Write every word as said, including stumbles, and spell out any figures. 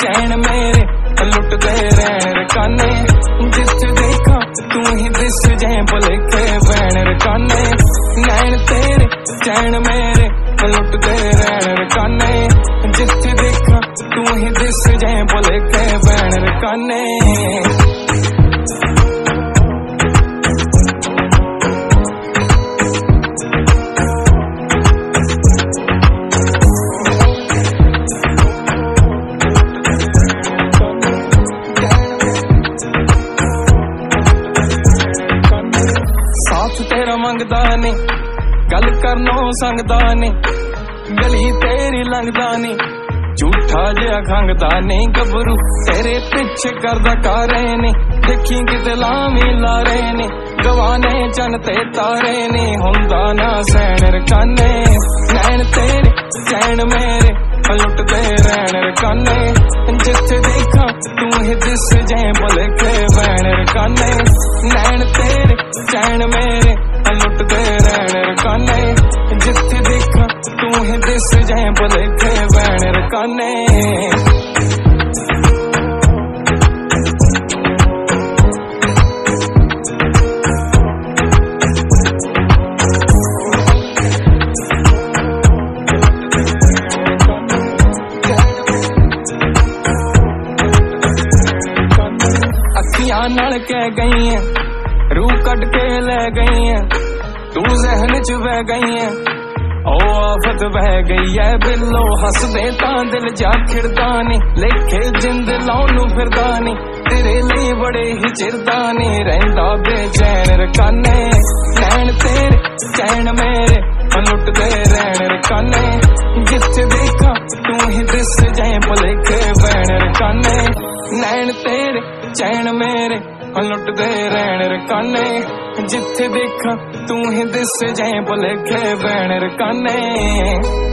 चैन मेरे लुटदे रैन रकाने जिथे देखा तू ही दिस जाए भुलेखे वैन रकाने नैन तेरे चैन मेरे लुटदे रैन रकाने जिथे देखा तू ही दिस जाए भुलेखे वैन रकाने तेरा मंगदा ने गल करनो संगदा ने गली तेरी लंघदा ने झूठा जिहा खंगदा ने गबरू तेरे पिछे करदा कारे ने देखी किते लामी लारे ने गवाने चन ते तारे ने हुंदा ना सैन रकाने नैन तेरे चैन मेरे लुटदे रैन रकाने जिथे देखा तू ही दिस जाए भुलेखे वैन रकाने नैन तेरे चैन मेरे लुटदे रैन रकाने जिथे देखा तू ही दिस जाए भुलेखे वैन रकाने अखियां नाल कह गई है रूह कट के ले गई है तू जहन च बह गई है ओ आफत बह गई है बिल्लो हसदे तां दिल जा खिड़दा नी लेखे जिंद लाउन फिरदा नी तेरे लिए बड़े ही चिरदा नी रहिंदा बेचैन रकाने नैन तेरे चैन मेरे लुटदे रैन रकाने जिथे देखा तू ही दिस जाए भुलेखे वैन रकाने नैन तेरे चैन मेरे लुटदे रैन रकाने जिथे देखा तू ही दिस जाए भुलेखे वैन रकाने।